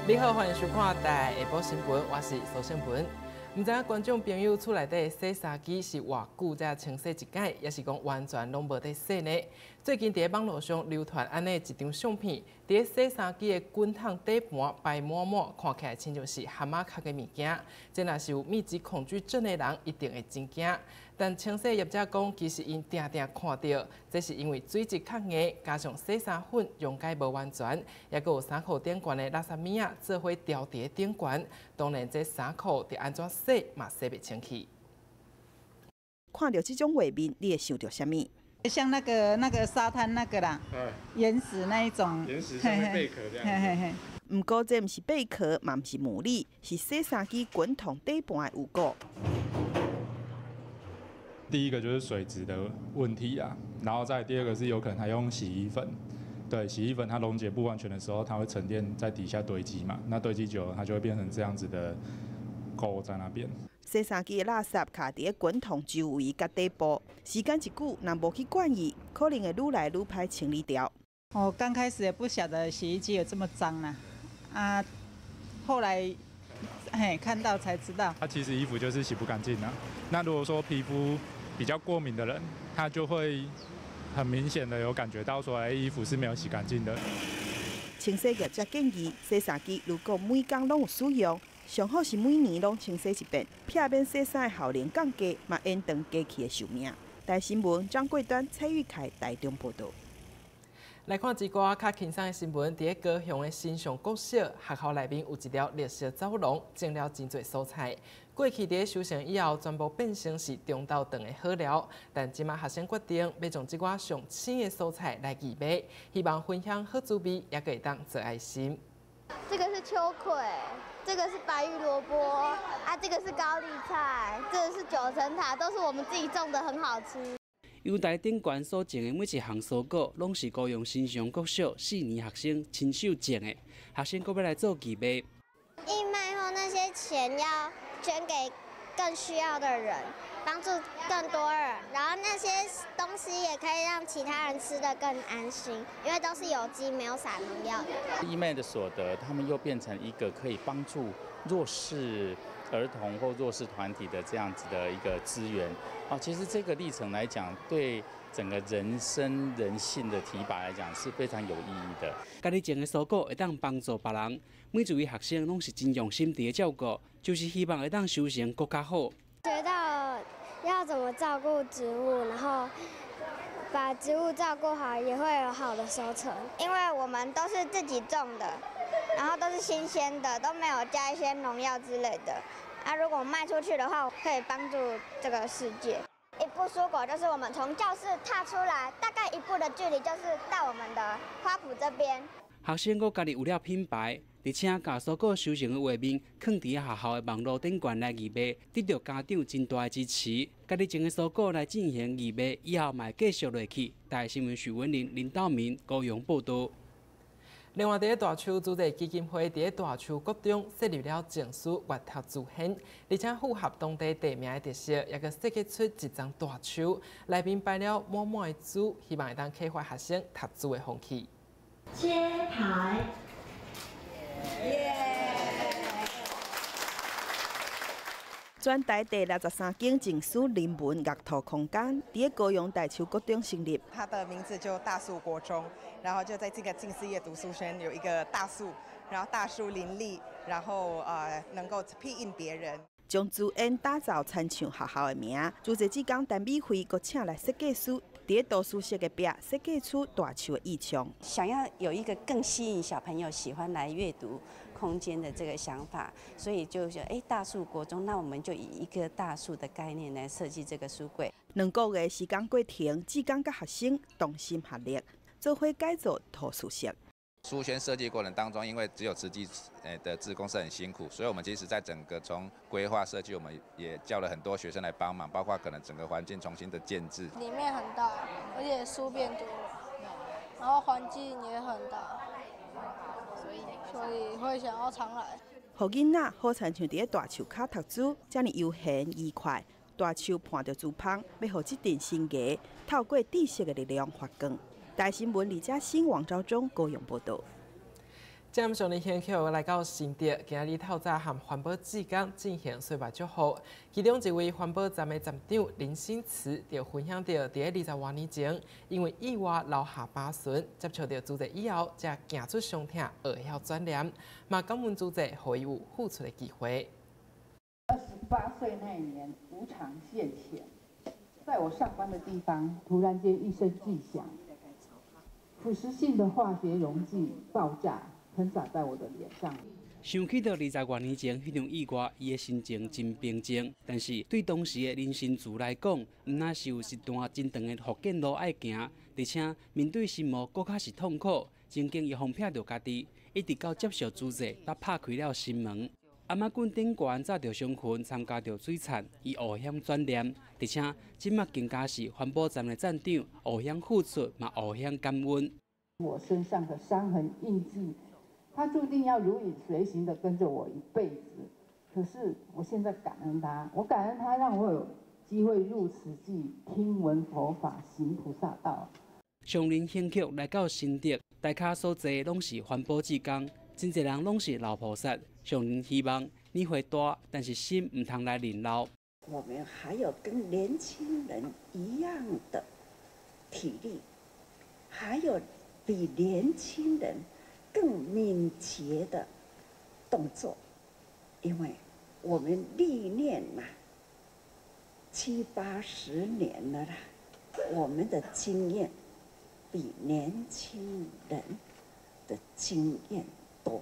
你好，欢迎收看台下晡新闻，我是苏胜文。唔知影观众朋友厝内底洗衫机是偌久才清洗一届，也是讲完全拢无得洗呢？最近伫网络上流传安尼一张相片，伫洗衫机的滚筒底盘白满满，看起来亲像是蛤蟆壳的物件。这若是有密集恐惧症的人，一定会真惊。但清洗业者讲，其实因定定看到，这是因为水质较硬，加上洗衫粉溶解无完全，也佫有衫裤顶悬的垃圾物仔做伙掉伫顶悬。当然，这衫裤得安怎洗嘛洗袂清气。 看到这种画面，你会想到什么？ 像那个沙滩那个啦，岩石那一种， 岩石上面贝壳这样子。 不过这不是贝壳，嘛不是牡蛎，是洗衫机滚筒底盘的污垢。 第一个就是水质的问题啊，然后再第二个是有可能还用洗衣粉。对，洗衣粉它溶解不完全的时候，它会沉淀在底下堆积嘛，那堆积久了，它就会变成这样子的垢在那边。 洗衫机的垃圾卡伫滚筒周围甲底部，时间一久，若无去管伊，可能会愈来愈歹清理掉。 我刚开始也不晓得洗衣机有这么脏啦，后来看到才知道。 它其实衣服就是洗不干净啊。那如果说皮肤比较过敏的人，他就会很明显的有感觉到说，衣服是没有洗干净的。 清洗业者建议，洗衫机如果每工拢有使用，上好是每年拢清洗一遍，避免洗衫的效能降低，嘛延长机器的寿命。台新闻张贵端、蔡玉凯台中报道。 来看一寡较轻松的新闻，伫高雄的新上国小学校内面有一条绿色走廊，种了真侪蔬菜。过去伫修成以后，全部变成是中昼顿的好料，但即马学生决定要将即寡上青的蔬菜来义卖，希望分享好滋味，也可以当做爱心。 这个是秋葵，这个是白玉萝卜，这个是高丽菜，这个是九层塔，都是我们自己种的，很好吃。 阳台顶悬所种的每一项蔬果，拢是高雄新上国小4年学生亲手种的。学生阁要来做义卖。 义卖后那些钱要捐给更需要的人，帮助更多人，然后那些东西也可以让其他人吃得更安心，因为都是有机，没有撒农药的。 义卖的所得，他们又变成一个可以帮助弱势儿童或弱势团体的这样子的一个资源。其实这个历程来讲，对整个人生人性的提拔来讲是非常有意义的。 家己种的蔬果会当帮助别人，每一位学生拢是真用心地照顾，就是希望会当修成更加好。 学到要怎么照顾植物，然后把植物照顾好，也会有好的收成。因为我们都是自己种的，然后都是新鲜的，都没有加一些农药之类的。如果卖出去的话，可以帮助这个世界。一步蔬果就是我们从教室踏出来，大概1步的距离就是到我们的花圃这边。 学生阁家己有了品牌，而且把蔬果收成的画面放伫学校的网络顶悬来义卖，得到家长真大的支持。家己种的蔬果来进行义卖，以后嘛继续落去。台新闻许文玲、林道明高雄报道。 另外，伫大树主题基金会伫大树国中设立了证书阅读自选，而且符合当地地名的特色，也佮设计出一张大树，内面摆了满满的字，希望会当启发学生读书的风气。 揭牌。 全台第63间证书人文阅读空间，伫高雄大树国中成立。 它的名字就大树国中，然后就在这个近4页读书圈有一个大树，然后大树林立，然后能够庇荫别人。 将资源打造参像学校的名，主席只讲陈美惠，佮请来设计师，伫图书室的壁设计出大树的意象， 想要有一个更吸引小朋友喜欢来阅读空间的这个想法，所以就想，大树国中，那我们就以一个大树的概念来设计这个书柜。 2个月时间过程，只讲甲学生同心合力，做伙改造图书室。 书轩设计过程当中，因为只有慈济的志工是很辛苦，所以我们其实在整个从规划设计，我们也叫了很多学生来帮忙，包括可能整个环境重新的建制。 里面很大，而且书变多了，然后环境也很大，所以会想要常来。 互囡仔好亲像伫大树骹读书，遮尔悠闲愉快。大树伴着竹芳，要互这阵生涯透过知识的力量发光。台新闻李嘉欣、王昭忠高雄报道。 今上日先口来到新竹，今日透早和环保志工进行水脉祝福。其中一位环保站的站长林新慈就分享到，在20多年前，因为意外留下把孙，接触到主席以后，才行出伤痛，学晓转念，嘛感恩主席，给伊有付出的机会。 28岁那一年，无偿献血，在我上班的地方，突然间一声巨响，腐蚀性的化学溶剂爆炸。喷洒在我的脸上。 想起到20多年前迄场意外，伊的心情真平静。但是对当时的林新竹来讲，毋那是有一段真长的复健路爱行，而且面对心魔搁较是痛苦。曾经伊风骗着家己，一直到接受主席，才拍开了心门。阿妈棍顶悬早着伤痕，参加着水产，伊学晓转念，而且即马更加是环保站的站长，学晓付出，嘛学晓感恩。 我身上的伤痕印记。他注定要如影随形的跟着我一辈子，可是我现在感恩他，我感恩他让我有机会入慈济，听闻佛法，行菩萨道。 上林兴曲来到新竹，大家所坐拢是环保志工，真侪人拢是老菩萨。上林希望年岁大，但是心唔通来年老。 我们还有跟年轻人一样的体力，还有比年轻人更敏捷的动作，因为我们历练嘛，70、80年了啦，我们的经验比年轻人的经验多。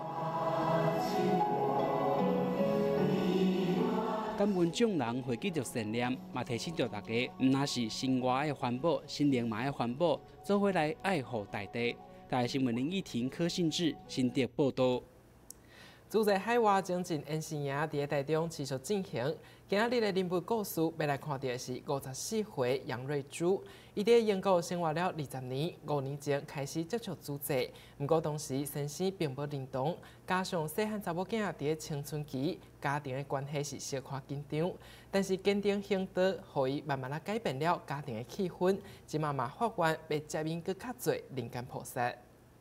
感恩众人会继续善念，嘛提醒着大家，唔那是生活爱环保，心灵嘛爱环保，做回来爱护大地。台新闻林义婷、柯信志新竹报道。 主席海外精进演习营伫台中持续进行。今日的人物故事要来看到的是54岁杨瑞珠，伊伫英国生活了20年，5年前开始接触主席，不过当时先生并无认同，加上细汉查某囝伫青春期，家庭的关系是小可紧张。但是坚定行道，互伊慢慢啊改变了家庭的气氛，即嘛发愿要接引更较侪人间菩萨。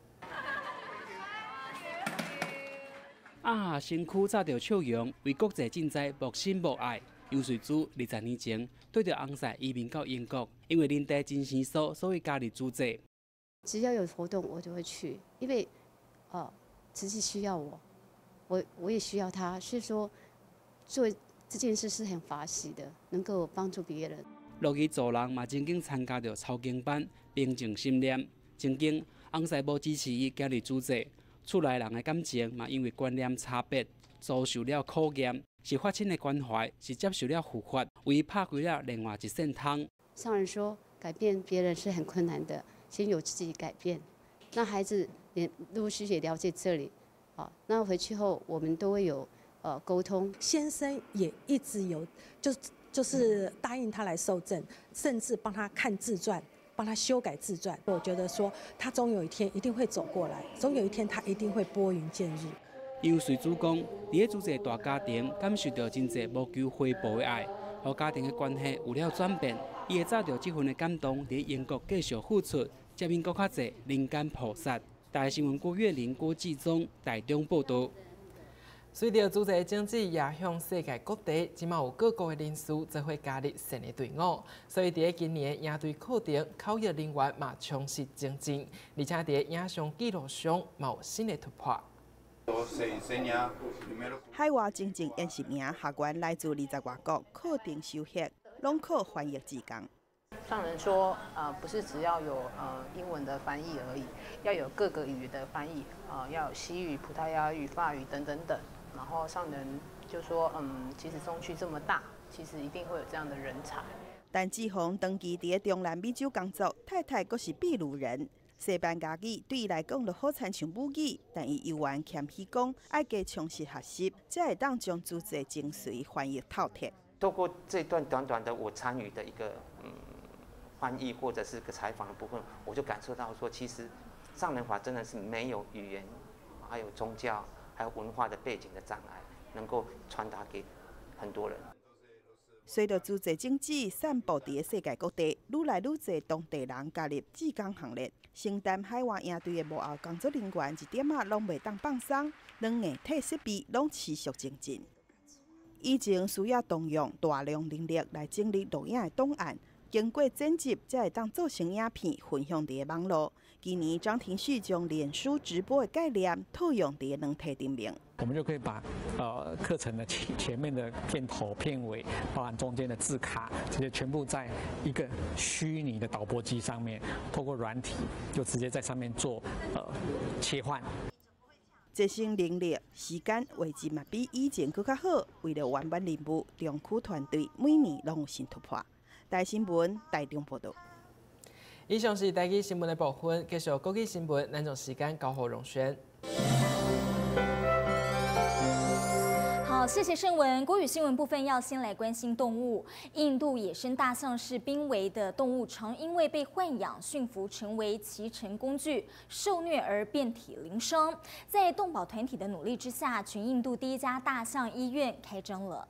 身躯早着笑容，为国际竞赛木心木爱。杨瑞珠20年前对着翁婿移民到英国，因为恁爹真生疏，所以加入主席。 只要有活动，我就会去，因为慈济需要我也需要他，所以说做这件事是很法喜的，能够帮助别人。 乐意助人嘛，曾经参加着抄经班，平静心念。曾经翁婿无支持伊加入主席。厝内人的感情嘛，因为观念差别，遭受了考验。是父亲的关怀，是接受了护法，为伊拍开了另外一扇窗。 上人说，改变别人是很困难的，先有自己改变。那孩子也陆陆续续也了解这里，那回去后我们都会有沟通。 先生也一直有，就是答应他来受证，甚至帮他看自传。帮他修改自传，我觉得说他总有一天一定会走过来，总有一天他一定会拨云见日。 杨瑞珠讲，伫主席大家庭感受到真侪无求回报的爱，和家庭的关系有了转变。伊会找到这份的感动，伫英国继续付出，接引更较侪人间菩萨。台新闻郭月玲、郭志忠台中报道。 随着主席政治也向世界各地，即马有各国的人士则会加入新的队伍，所以伫今年应对课程考验人员嘛充实精进，而且伫影像记录上嘛有新的突破。 海外精进演习营学员来自20外国，课程修习拢靠翻译志工。 上人说，不是只要有英文的翻译而已，要有各个语的翻译，要有西语、葡萄牙语、法语等等等。然后上人就说，其实中区这么大，其实一定会有这样的人才。 但志宏长期伫中南美洲工作，太太阁是秘鲁人，西班牙语对伊来讲就好亲像母语，但伊犹原谦虚讲，爱加充实学习，才会当将主旨精髓翻译透彻。 透过这段短短的我参与的一个翻译或者是个采访的部分，我就感受到说，其实上人法真的是没有语言，还有宗教，还有文化的背景的障碍，能够传达给很多人。 随着自济经济散布伫世界各地，愈来愈侪当地人加入志工行列。承担海外营队的幕后工作人员一点仔拢袂当放松，软硬体设备拢持续精进。以前需要动用大量人力来整理录影的档案，经过剪辑才会当做成影片分享伫网络。今年张庭旭将脸书直播的概念套用伫软体顶面。 我们就可以把课程的前面的片头、片尾，包含中间的字卡，这些全部在一个虚拟的导播机上面，透过软体就直接在上面做切换。 节省人力、时间，位置嘛比以前更较好。为了完成任务，中区团队每年拢有新突破。台新闻台中报道。 以上是台语新闻的部分，继续国际新闻，咱将时间交予荣轩。 好，谢谢盛文。国语新闻部分要先来关心动物。印度野生大象是濒危的动物，常因为被豢养、驯服成为骑乘工具，受虐而遍体鳞伤。在动保团体的努力之下，全印度第一家大象医院开张了。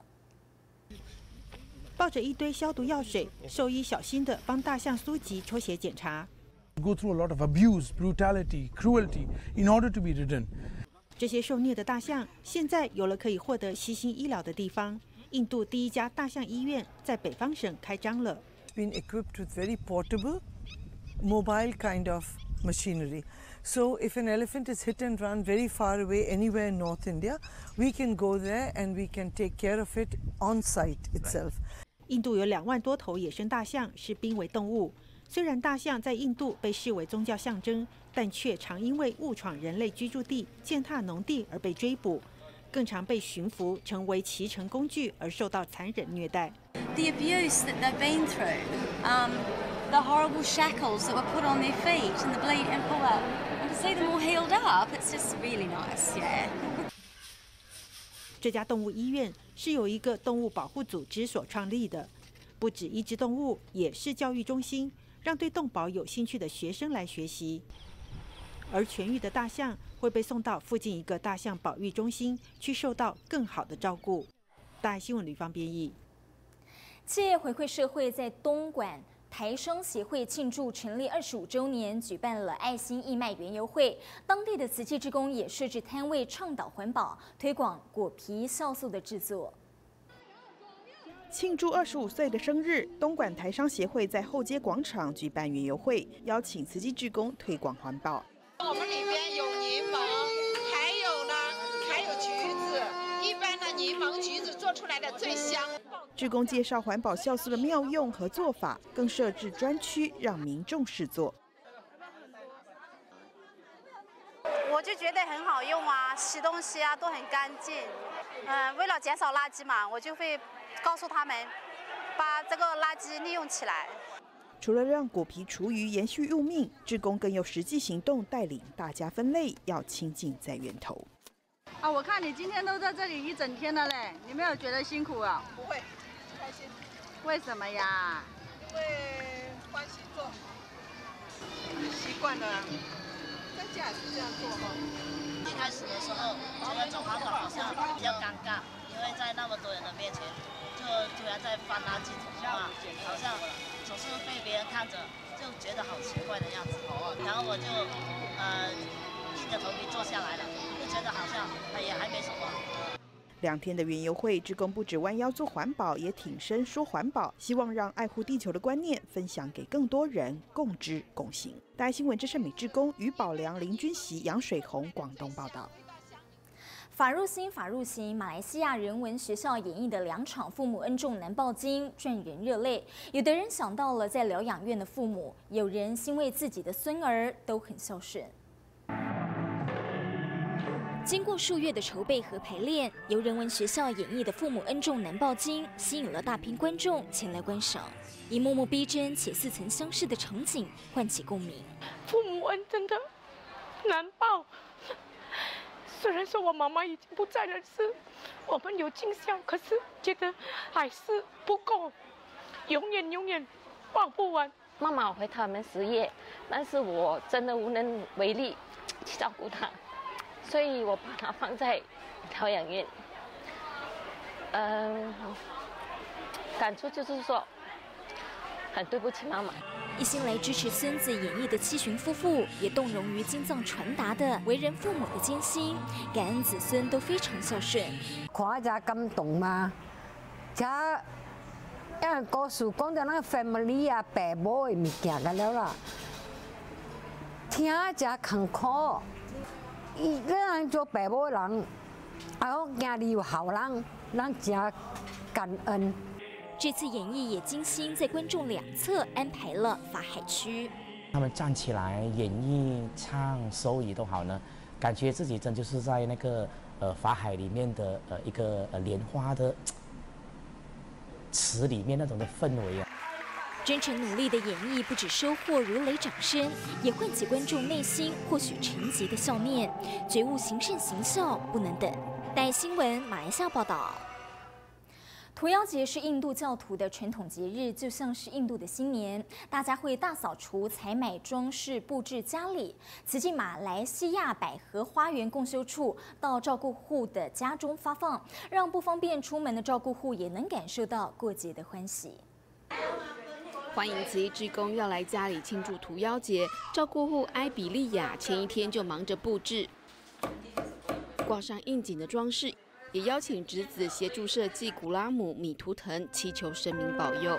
抱着一堆消毒药水，兽医小心地帮大象苏吉抽血检查。 Go through a lot of abuse, brutality, cruelty in order to be ridden. 这些受虐的大象现在有了可以获得悉心医疗的地方。印度第一家大象医院在北方省开张了。 Been equipped with very portable, mobile kind of machinery. So if an elephant is hit and run very far away anywhere in North India, we can go there and we can take care of it on site itself. 印度有2万多头野生大象，是濒危动物。虽然大象在印度被视为宗教象征，但却常因为误闯人类居住地、践踏农地而被追捕，更常被驯服成为骑乘工具而受到残忍虐待。 The abuse that they've been through, the horrible shackles that were put on their feet, and the bleed and pull up, and to see them all healed up, it's just really nice, yeah. 这家动物医院是由一个动物保护组织所创立的，不止医治动物，也是教育中心，让对动保有兴趣的学生来学习。而痊愈的大象会被送到附近一个大象保育中心，去受到更好的照顾。大爱新闻吕方编译。 企业回馈社会在东莞台商协会庆祝成立25周年，举办了爱心义卖园游会。当地的慈济志工也设置摊位，倡导环保，推广果皮酵素的制作。 庆祝25岁的生日，东莞台商协会在后街广场举办园游会，邀请慈济志工推广环保。 我们里边有柠檬，还有橘子，一般的柠檬、橘子做出来的最香。 志工介绍环保酵素的妙用和做法，更设置专区让民众试做。 我就觉得很好用啊，洗东西啊都很干净。为了减少垃圾嘛，我就会告诉他们把这个垃圾利用起来。 除了让果皮厨余延续用命，志工更有实际行动带领大家分类，要亲近在源头。 啊，我看你今天都在这里一整天了嘞，你没有觉得辛苦啊？ 不会，开心。 为什么呀？ 因为欢喜做，习惯了，在家也是这样做哈。 一开始的时候觉得做环保好像比较尴尬，因为在那么多人的面前，就突然在翻垃圾桶的话，好像总是被别人看着，就觉得好奇怪的样子。然后我就硬着头皮坐下来了，就觉得好像也还没什么。 2天的园游会，志工不止弯腰做环保，也挺身说环保，希望让爱护地球的观念分享给更多人，共知共行。大爱新闻郑胜美志工于宝良、林君熙、杨水红广东报道。 法入心，法入刑。马来西亚人文学校演绎的2场父母恩重难报经，赚人热泪。有的人想到了在疗养院的父母，有人欣慰自己的孙儿都很孝顺。经过数月的筹备和排练，由人文学校演绎的《父母恩重难报经》吸引了大批观众前来观赏，一幕幕逼真且似曾相识的场景唤起共鸣。 父母恩真的难报，虽然说我妈妈已经不在人世，我们有尽孝，可是觉得还是不够，永远报不完。 妈妈回他们10夜，但是我真的无能为力去照顾她。所以我把它放在疗养院。 感触就是说，很对不起妈妈。 一心来支持孙子演艺的七旬夫妇，也动容于金藏传达的为人父母的艰辛，感恩子孙都非常孝顺。 看一感动嘛，这因为故事讲到那个 family 啊，爸母的物件个了啦，听真坎坷。咱做爸母的人，啊，我今日有好人，咱真感恩。 这次演艺也精心在观众两侧安排了法海区。 他们站起来演绎、唱、手语都好呢，感觉自己真就是在那个法海里面的一个莲花的池里面那种的氛围啊。 真诚努力的演绎，不止收获如雷掌声，也唤起观众内心或许沉寂的笑面。觉悟行善行孝，不能等。带新闻马来西亚报道。屠妖节是印度教徒的传统节日，就像是印度的新年，大家会大扫除、采买装饰、布置家里。此际，马来西亚百合花园共修处到照顾户的家中发放，让不方便出门的照顾户也能感受到过节的欢喜。 欢迎慈济志工要来家里庆祝屠妖节，照顾户埃比利亚前一天就忙着布置，挂上应景的装饰。也邀请侄子协助设计古拉姆米图腾，祈求神明保佑。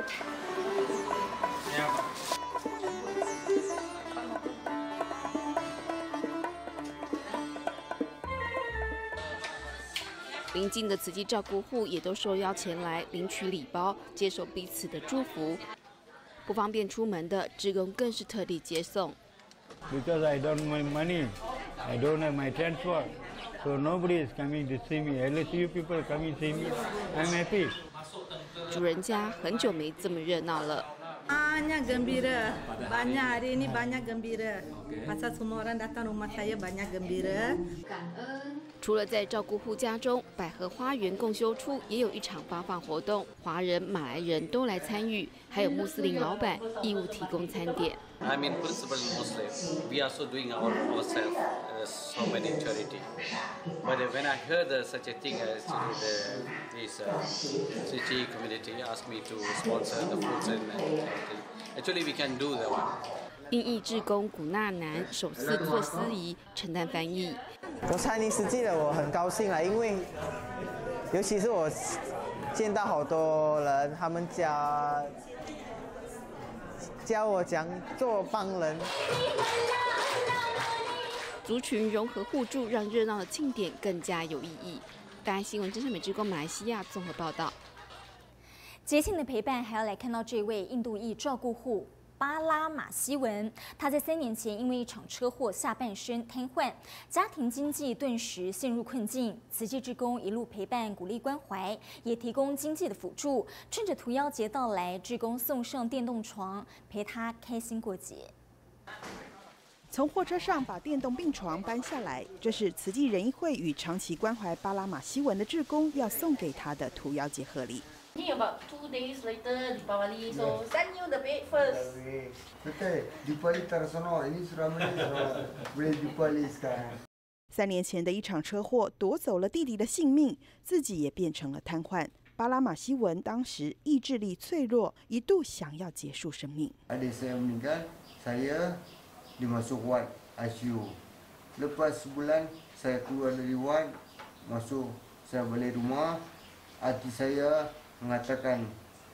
邻近的慈济照顾户也都受邀前来领取礼包，接受彼此的祝福。不方便出门的志工更是特地接送。 Because I don't have money, I don't have my transport. So nobody is coming to see me. At least you people coming to see me. I'm happy. 主人家很久没这么热闹了。 Banyak gembira, banyak hari ini banyak gembira. Masa semua orang datang rumah saya banyak gembira. 除了在照顾户家中，百合花园共修处也有一场发放活动，华人、马来人都来参与，还有穆斯林老板义务提供餐点。 I'm in principle Muslim. We are also doing ourselves so many charity. But when I heard such a thing, this Sri community asked me to sponsor the foods and actually we can do the one. 印裔志工古纳南首次做司仪，承担翻译。 我参与实际的，我很高兴啦，因为尤其是我见到好多人，他们教我讲做帮人。 族群融合互助，让热闹的庆典更加有意义。大爱新闻真善美志工马来西亚综合报道。 节庆的陪伴，还要来看到这位印度裔照顾户巴拉马西文。他在3年前因为一场车祸下半身瘫痪，家庭经济顿时陷入困境。慈济志工一路陪伴、鼓励、关怀，也提供经济的辅助。趁着屠妖节到来，志工送上电动床，陪他开心过节。 从货车上把电动病床搬下来，这是慈济仁义会与长期关怀巴拉马西文的志工要送给他的屠妖节贺礼。 About 2 days later, Deepavali, so send you the bed first. Betul, Deepavali tersono. Ini sudah boleh Deepavali sekarang. 3年前的一场车祸夺走了弟弟的性命，自己也变成了瘫痪。巴拉马西文当时意志力脆弱，一度想要结束生命。 Adik saya meninggal, saya dimasuk ward ICU. Lepas sebulan saya keluar dari ward, masuk saya balik rumah. Hati saya mengatakan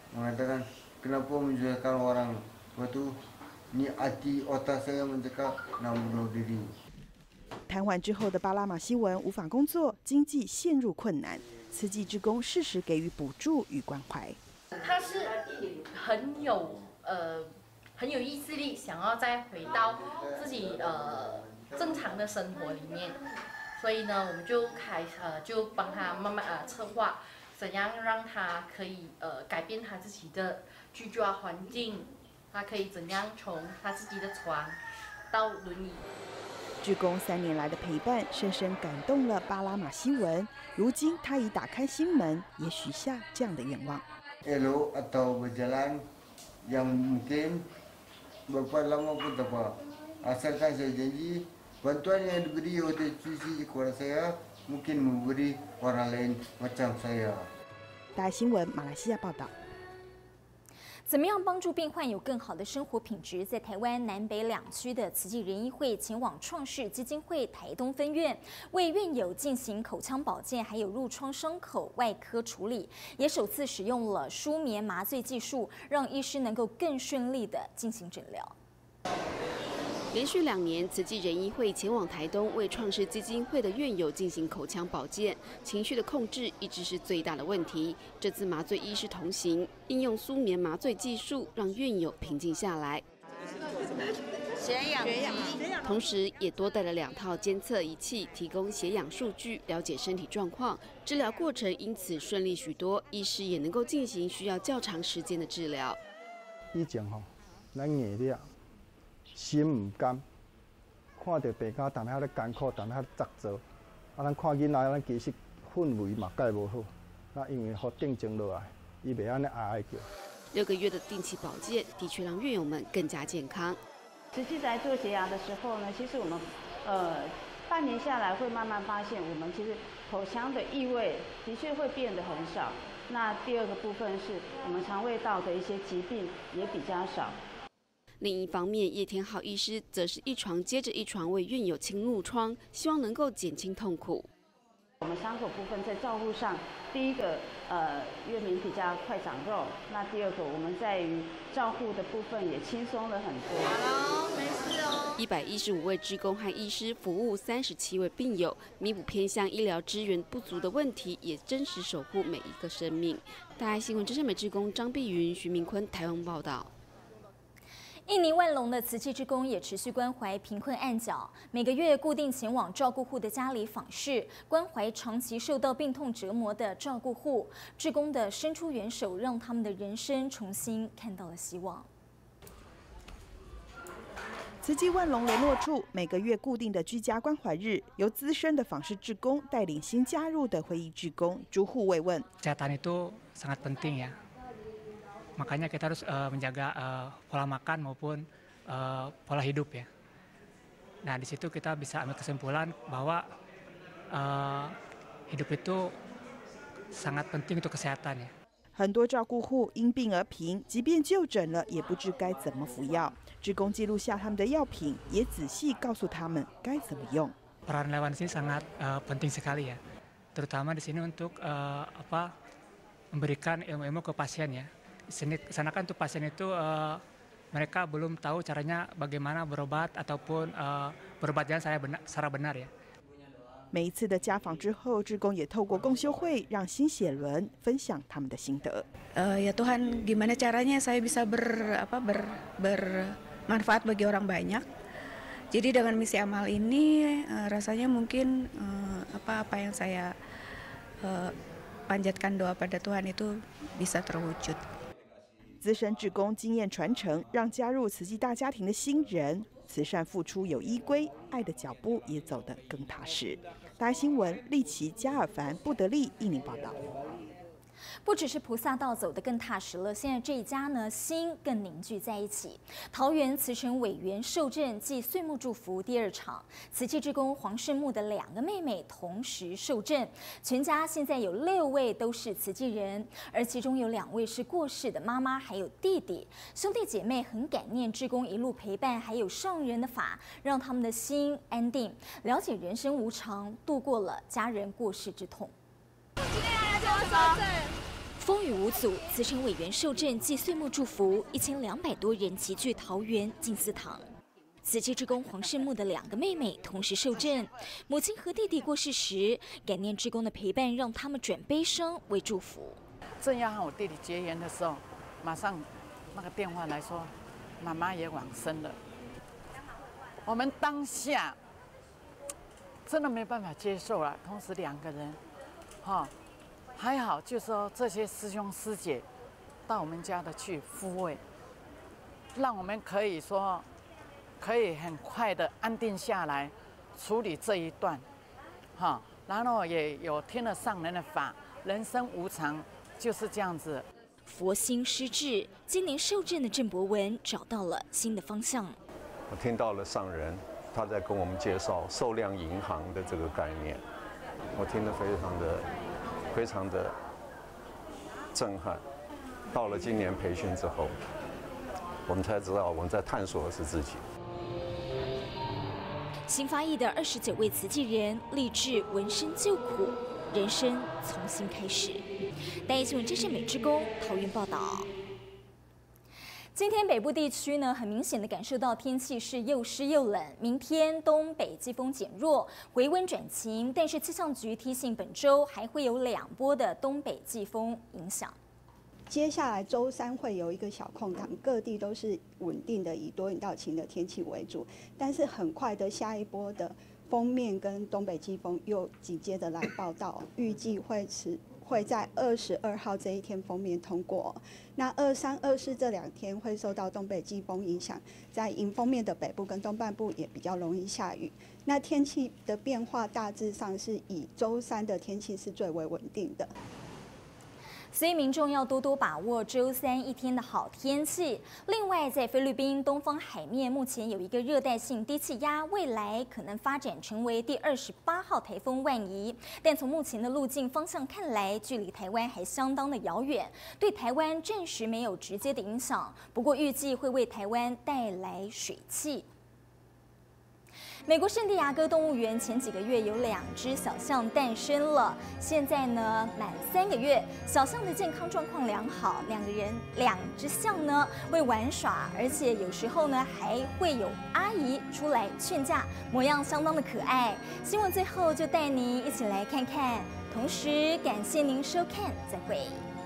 kenapa menjadikan orang waktu ni hati otak saya mencakap nak bunuh diri。 瘫痪之后的巴拉马西文无法工作，经济陷入困难。慈济志工适时给予补助与关怀。 他是很有意志力，想要再回到自己正常的生活里面，所以呢，我们就帮他慢慢策划。怎样让他可以改变他自己的居住环境？他可以怎样从他自己的床到轮椅？ 志工3年来的陪伴，深深感动了巴拉马西文。如今他已打开心门，也许下这样的愿望。 Elok atau berjalan yang mungkin berapa lama pun tak apa. Asalkan saya janji bantuan yang diberi oleh institusi kepada saya mungkin memberi orang lain macam saya。 大爱新闻马来西亚报道。 怎么样帮助病患有更好的生活品质？在台湾南北两区的慈济仁医会前往创世基金会台东分院，为院友进行口腔保健，还有褥疮伤口外科处理，也首次使用了舒眠麻醉技术，让医师能够更顺利地进行诊疗。 连续2年，慈济仁医会前往台东为创世基金会的院友进行口腔保健，情绪的控制一直是最大的问题。这次麻醉医师同行，应用舒眠麻醉技术，让院友平静下来。 血氧机， 同时也多带了2套监测仪器，提供血氧数据，了解身体状况。治疗过程因此顺利许多，医师也能够进行需要较长时间的治疗。 以前咱硬了。心唔甘，看到病家，但遐咧艰苦，但遐咧杂做，咱看囡仔，咱其实氛围嘛介无好。那因为好定静落来，伊袂安尼哀叫。 6个月的定期保健，的确让院友们更加健康。 实际在做洁牙的时候呢，其实我们半年下来会慢慢发现，我们其实口腔的异味的确会变得很少。那第二个部分是我们肠胃道的一些疾病也比较少。 另一方面，叶天浩医师则是一床接着一床为院友清褥疮，希望能够减轻痛苦。 我们伤口部分在照护上，第一个院民比较快长肉，那第二个我们在于照护的部分也轻松了很多。 Hello， 没事哦。115位志工和医师服务37位病友，弥补偏乡医疗资源不足的问题，也真实守护每一个生命。大爱新闻真善美志工张碧云、徐明坤台湾报道。 印尼万隆的慈济志工也持续关怀贫困暗角，每个月固定前往照顾户的家里访视，关怀长期受到病痛折磨的照顾户。志工的伸出援手，让他们的人生重新看到了希望。 慈济万隆联络处每个月固定的居家关怀日，由资深的访视志工带领新加入的会议志工逐户慰问。 Kesehatan itu sangat penting ya. Makanya kita harus menjaga pola makan maupun pola hidup ya. Nah di situ kita bisa ambil kesimpulan bahwa hidup itu sangat penting untuk kesehatan ya. 很多照顾户因病而贫，即便就诊了，也不知该怎么服药。志工记录下他们的药品，也仔细告诉他们该怎么用。 Peran relawan di sini sangat penting sekali ya, terutama di sini untuk memberikan ilmu-ilmu ke pasien ya. Sana kan untuk pasien itu mereka belum tahu caranya bagaimana berobat ataupun berobat jalan secara benar ya. 每一次的家访之后，志工也透过共修会让新血轮分享他们的心得。 Ya Tuhan, gimana caranya saya bisa bermanfaat bagi orang banyak. Jadi dengan misi amal ini rasanya mungkin apa yang saya panjatkan doa pada Tuhan itu bisa terwujud. 资深志工经验传承，让加入慈济大家庭的新人，慈善付出有依归，爱的脚步也走得更踏实。大爱新闻，利奇、加尔凡、布德利，印尼报道。 不只是菩萨道走得更踏实了，现在这一家呢，心更凝聚在一起。桃园慈诚委员受证暨岁末祝福第2场，慈济志工黄胜木的2个妹妹同时受证，全家现在有6位都是慈济人，而其中有2位是过世的妈妈，还有弟弟。兄弟姐妹很感念志工一路陪伴，还有上人的法，让他们的心安定，了解人生无常，度过了家人过世之痛。 风雨无阻，慈诚委员受证暨岁末祝福，1200多人齐聚桃园静思堂。慈济志工黄胜木的2个妹妹同时受证，母亲和弟弟过世时，感念志工的陪伴，让他们转悲伤为祝福。 正要和我弟弟结缘的时候，马上那个电话来说，妈妈也往生了。我们当下真的没办法接受了，同时2个人，还好，就说这些师兄师姐到我们家的去抚慰，让我们可以说可以很快的安定下来，处理这一段，然后也有听了上人的法，人生无常就是这样子。 佛心施治，今年受证的郑博文找到了新的方向。 我听到了上人他在跟我们介绍寿量银行的这个概念，我听得非常的震撼， 到了今年培训之后，我们才知道我们在探索的是自己。 新发役的29位慈济人立志闻声救苦，人生重新开始。大新闻真是美之工桃园报道。今天北部地区呢，很明显的感受到天气是又湿又冷。明天东北季风减弱，回温转晴，但是气象局提醒，本周还会有2波的东北季风影响。 接下来周3会有一个小空档，各地都是稳定的以多云到晴的天气为主，但是很快的下一波的锋面跟东北季风又紧接着来报道，预计会在22号这一天锋面通过。那23、24这2天会受到东北季风影响，在迎风面的北部跟东半部也比较容易下雨。那天气的变化大致上是以周3的天气是最为稳定的。 所以民众要多多把握周3一天的好天气。另外，在菲律宾东方海面目前有一个热带性低气压，未来可能发展成为第28号台风万宜，但从目前的路径方向看来，距离台湾还相当的遥远，对台湾暂时没有直接的影响。不过预计会为台湾带来水汽。美国圣地亚哥动物园前几个月有2只小象诞生了，现在呢满3个月，小象的健康状况良好，2只象呢会玩耍，而且有时候呢还会有阿姨出来劝架，模样相当的可爱。新闻最后就带您一起来看看，同时感谢您收看，再会。